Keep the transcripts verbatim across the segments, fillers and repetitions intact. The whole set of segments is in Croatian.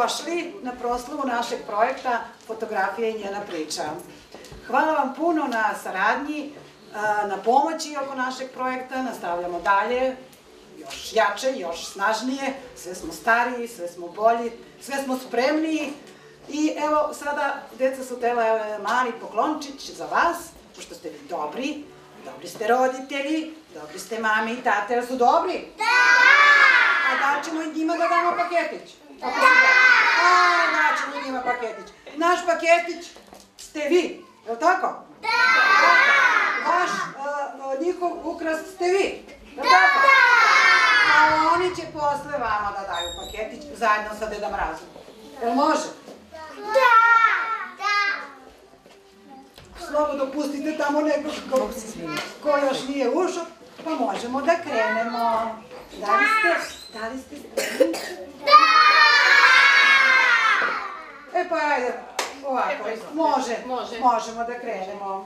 Došli na proslavu našeg projekta Fotografija i njena priča. Hvala vam puno na saradnji, na pomoći oko našeg projekta. Nastavljamo dalje, još jače, još snažnije. Sve smo stariji, sve smo bolji, sve smo spremniji. I evo sada, deca su tela, evo mali poklončić za vas, pošto ste vi dobri, dobri ste roditelji, dobri ste mame i tate, jer su dobri? Da! A da ćemo i njima da damo paketić? Da! A, da ćemo i njima paketić. Naš paketić ste vi, je li tako? Da! Vaš, njihov ukras ste vi, je li tako? Da! A oni će posle vama da daju paketić zajedno sa Deda Mrazom. Je li može? Da! Da! Slobodno pustite tamo nekog ko još nije ušao, pa možemo da krenemo. Da li ste? Da li ste? Da! E pa ajde, ovako, može, možemo da krenemo.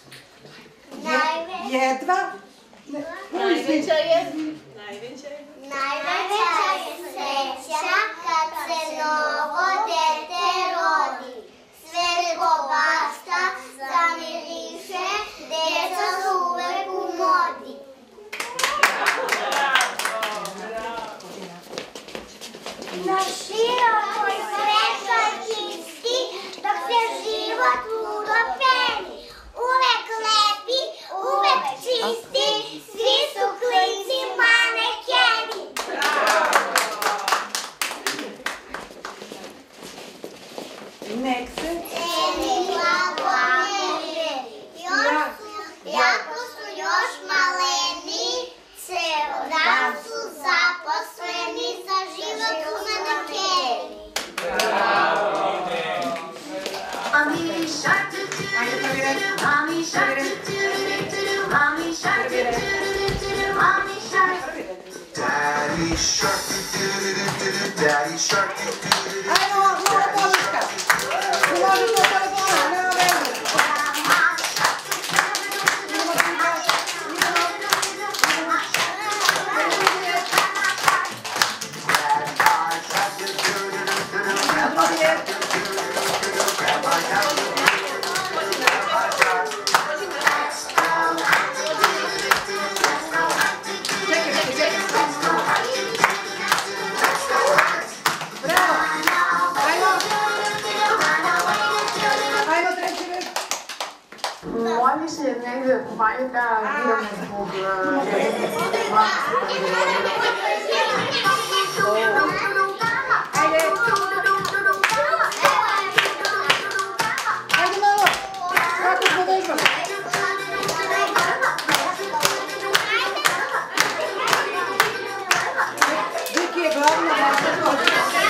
Jedva? Najveća je? Najveća je? Najveća je sreća kad se novo dete rodi. Sve ko basta zamiriše, deca su uvek u modi. Na širokoj srećoj čisti, dok se život ludo peni. Uvek lepi, uvek čisti, svi su klinci manekeni. Nek se ceni blagovreme, jako su još maleni, ceo dan su zaposleni, za život su manekeni. Mommy shark do do do do, mommy shark do do do do, mommy shark do do do do, mommy shark. Daddy shark do do do do, daddy shark do do do do. Ajmo, malo podrška. Tu može to telefona, nema veze. Oni se negde kupaju da vidimo zbog Ajde. Ajde malo. Kako smo vežbali? Viki je glavna maša.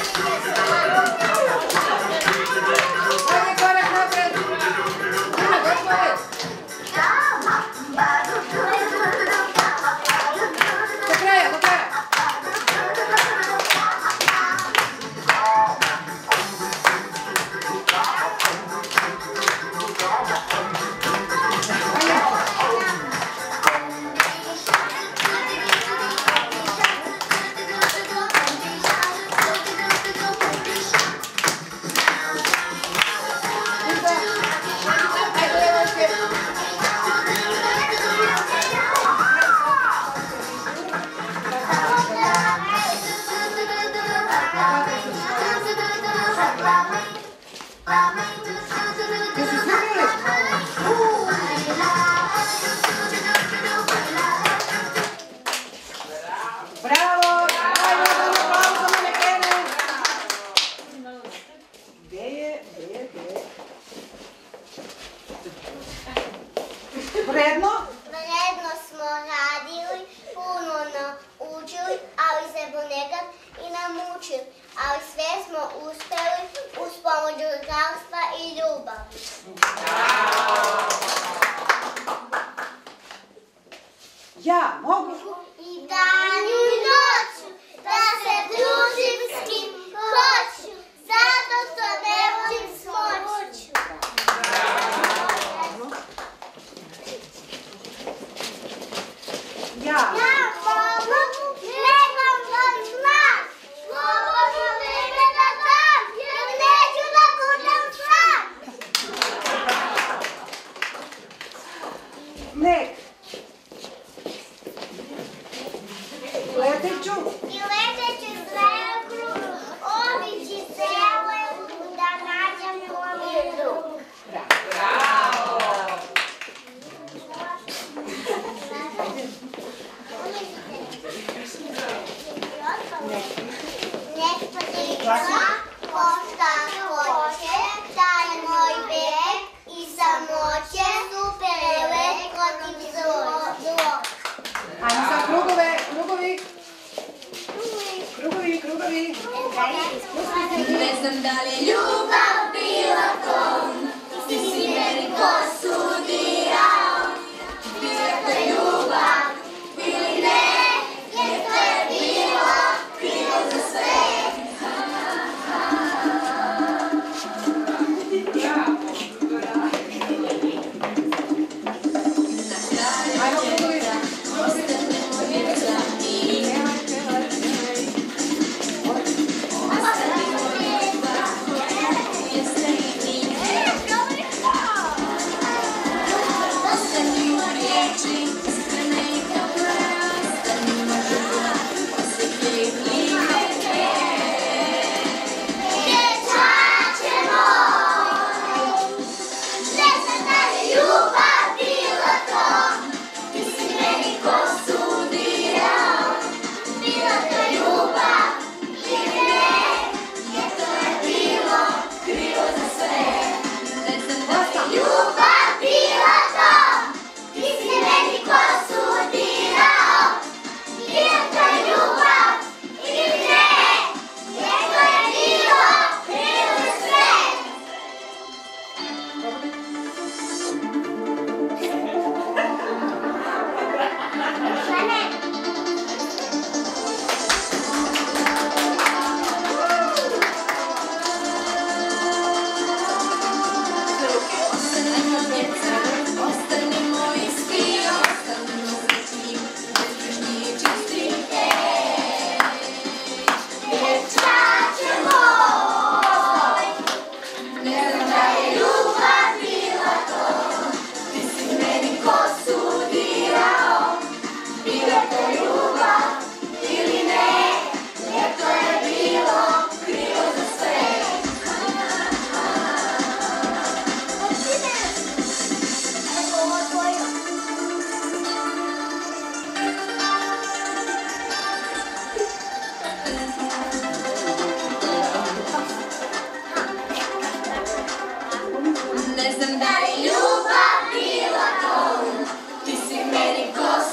Ajde korak napred. Ajde, gospode. Do kraja, do kraja. Vredno? Vredno smo radili, puno naučili, ali se ponekad i namučili. Ali sve smo uspeli uz pomoć drugarstva i ljubavi. Ja mogu? I danju i noću, da se družim s kim hoću, zato što ne volim smoću. Ja. Ja mogu, trebam vam znak, slobodno vreme da dam. znam da li je ljubav bila to, ti si meni posudirao. Bila to ljubav ili ne, jer to je bilo krivo za sve. Ne znam da je ljubav bila to, ti si meni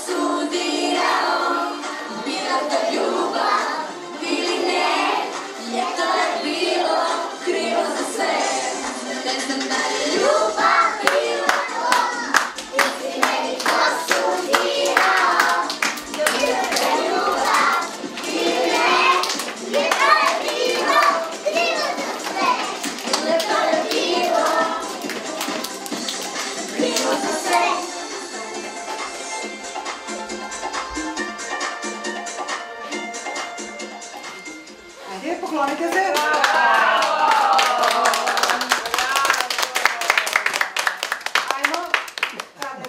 posudirao. Bila to ljubav ili ne, jer to je bilo krivo za sve. Ne znam da je ljubav bila to, ti si meni posudirao. Bila to ljubav ili ne, jer to je bilo krivo za sve. Jer to je bilo krivo za sve. Ajde, poklonite se.